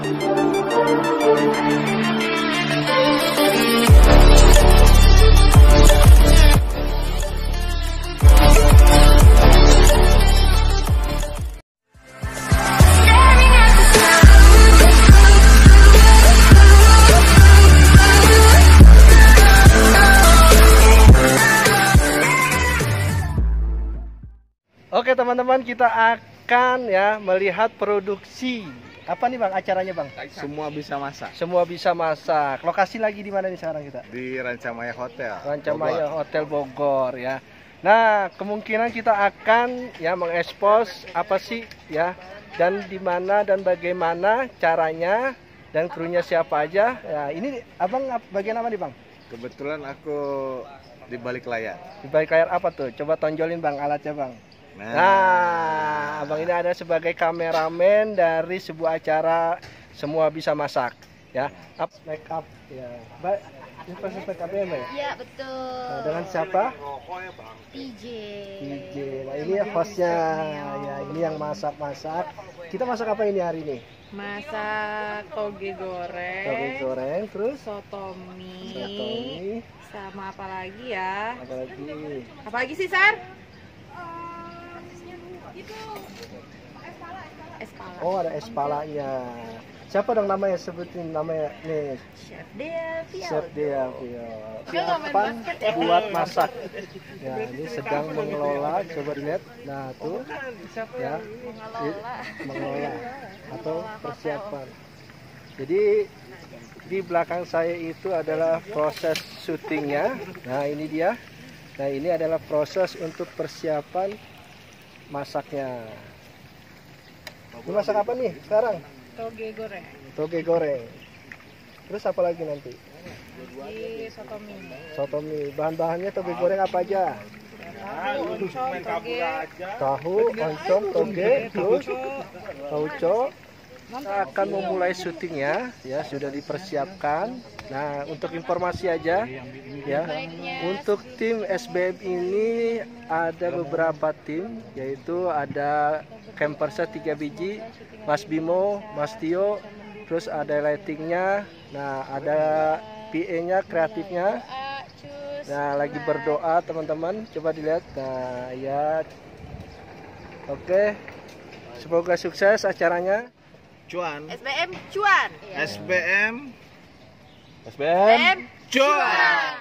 Oke teman-teman, kita akan ya melihat produksi apa nih bang acaranya bang? Semua bisa masak. Semua bisa masak. Lokasi lagi di mana nih sekarang kita? Di Rancamaya Hotel. Rancamaya Hotel Bogor ya. Nah kemungkinan kita akan ya mengekspos apa sih ya dan di mana dan bagaimana caranya dan krunya siapa aja. Ya ini abang bagian apa nih bang? Kebetulan aku di balik layar. Di balik layar apa tuh? Coba tonjolin bang alatnya bang. Nah, abang ini ada sebagai kameramen dari sebuah acara Semua Bisa Masak, ya. Up make up, ya. Mbak, ini proses make up-nya mbak ya? Iya betul. Nah, dengan siapa? PJ. PJ. Nah ini hostnya, ya. Ini yang masak-masak. Kita masak apa ini hari ini? Masak toge goreng. Toge goreng, terus? Sotomi. Sotomi. Sama apa lagi ya? Apa lagi? Apa lagi sih, Sar? Espala. Oh ada espalanya. Siapa dong namanya, sebutin namanya nih. Chef Delvio. Chef Delvio. Siapan buat masak. Ya ini sedang mengelola, coba dilihat. Nah tuh ya mengelola atau persiapan. Jadi di belakang saya itu adalah proses syutingnya. Nah ini dia. Nah ini adalah proses untuk persiapan masaknya. Ini masak apa nih sekarang? Toge goreng. Toge goreng. Terus apa lagi nanti? Di sotomi. Sotomi. Bahan-bahannya toge goreng apa aja? Tahu, oncom, toge. Tahu, oncom, toge, terus tauco. Kita akan memulai syutingnya, ya sudah dipersiapkan. Nah untuk informasi aja, ya untuk tim SBM ini ada beberapa tim, yaitu ada camperset 3 biji, Mas Bimo, Mas Tio, terus ada lightingnya, nah ada PA-nya, kreatifnya. Nah lagi berdoa teman-teman, coba dilihat. Nah ya, oke, semoga sukses acaranya. Cuan. SBM cuan. SBM. SBM Cuan.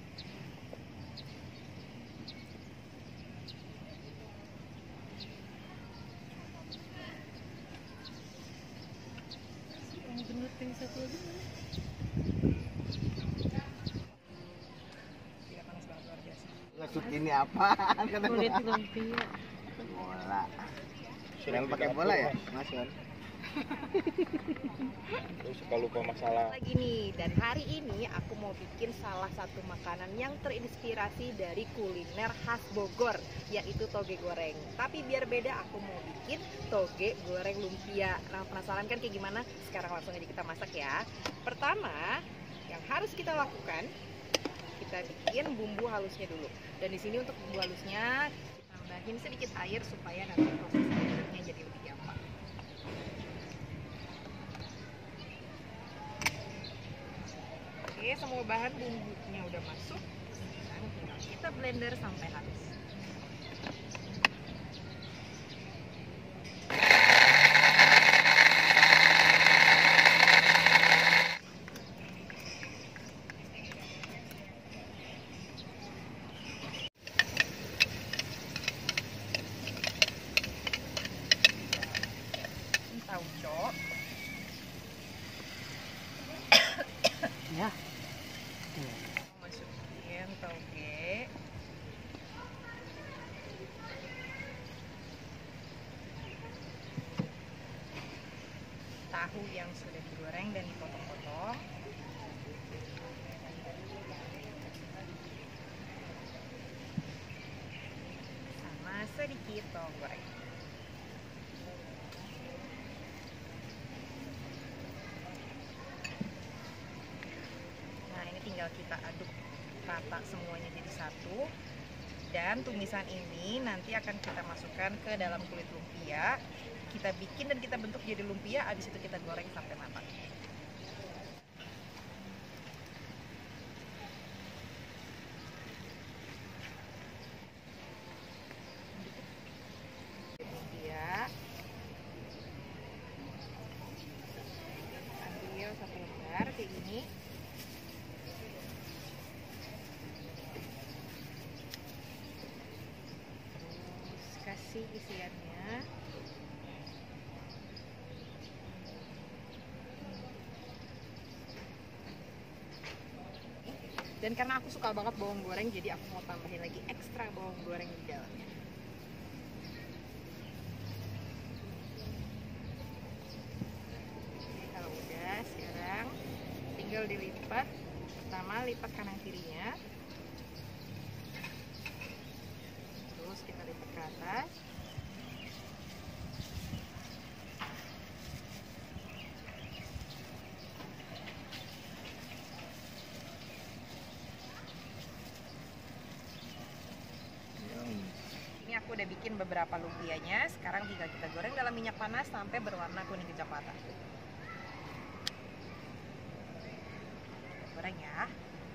Maksud ini apaan? Kulit lumpia. Bola. Sudah pakai bola ya, Mas Yon? Terus suka lupa masalah. Lagi nih, dan hari ini aku mau bikin salah satu makanan yang terinspirasi dari kuliner khas Bogor, yaitu toge goreng. Tapi biar beda, aku mau bikin toge goreng lumpia. Nah, penasaran kan kayak gimana? Sekarang langsung aja kita masak ya. Pertama, yang harus kita lakukan, kita bikin bumbu halusnya dulu. Dan di sini untuk bumbu halusnya, kita tambahin sedikit air supaya nanti proses aduknya jadi lebih gampang. Oke, semua bahan bumbunya udah masuk. Sekarang tinggal kita blender sampai halus. Ini tauco. ya. Masukin toge. Tahu yang sudah digoreng dan dipotong-potong. Sama sedikit bawang goreng. Nah, ini tinggal kita aduk rata semuanya jadi satu. Dan tumisan ini nanti akan kita masukkan ke dalam kulit lumpia. kita bikin dan kita bentuk jadi lumpia, abis itu kita goreng sampai matang. Lumpia, ambil satu lembar kayak gini. Kasih isiannya. Dan karena aku suka banget bawang goreng, jadi aku mau tambahin lagi ekstra bawang goreng di dalamnya. Oke, kalau udah, sekarang tinggal dilipat. Pertama lipat kanan kirinya. Terus kita lipat ke atas. Ini aku udah bikin beberapa lumpianya. Sekarang tinggal kita goreng dalam minyak panas sampai berwarna kuning kecoklatan. Goreng ya.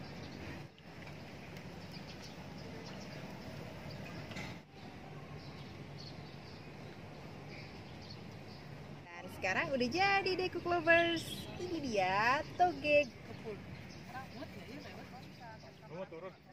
Sekarang udah jadi deh Cook Lovers. Ini dia toge. Kamu turun.